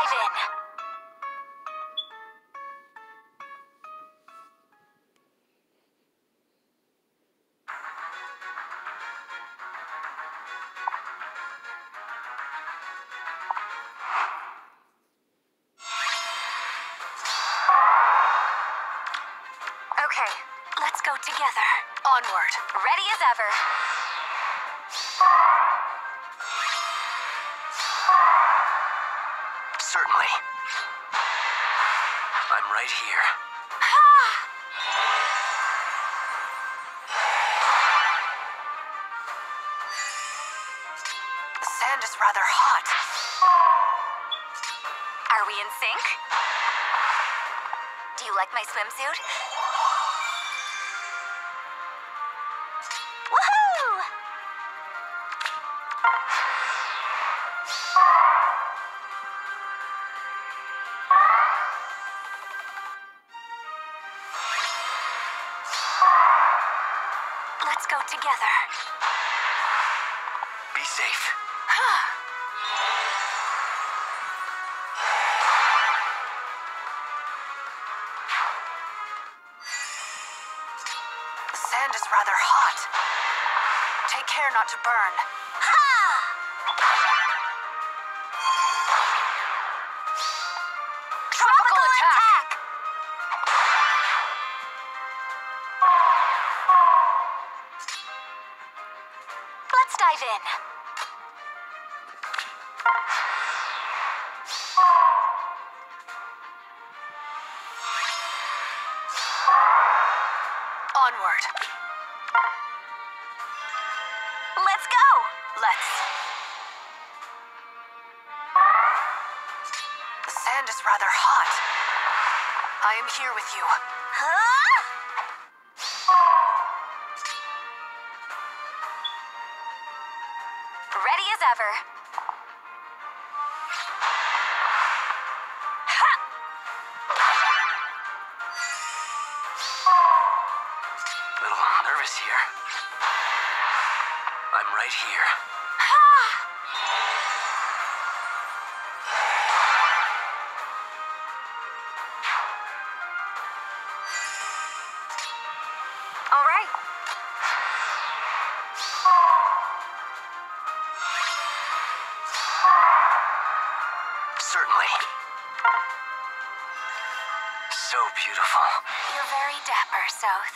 dive in. Okay, let's go together. Onward. Ready as ever. Certainly. I'm right here. The sand is rather hot. Are we in sync? Do you like my swimsuit? Woohoo! Let's go together. Be safe. The sand is rather hot. Take care not to burn. Tropical attack! Let's dive in. Onward. Let's go! Let's. The sand is rather hot. I am here with you. Huh? Ready as ever. Ha! Little nervous here. I'm right here. All right. Certainly. So beautiful. You're very dapper, South.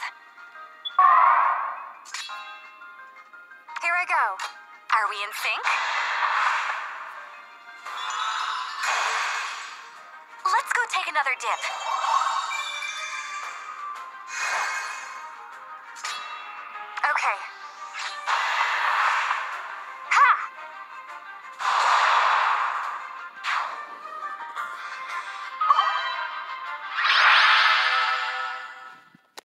Here I go. Are we in sync? Let's go take another dip.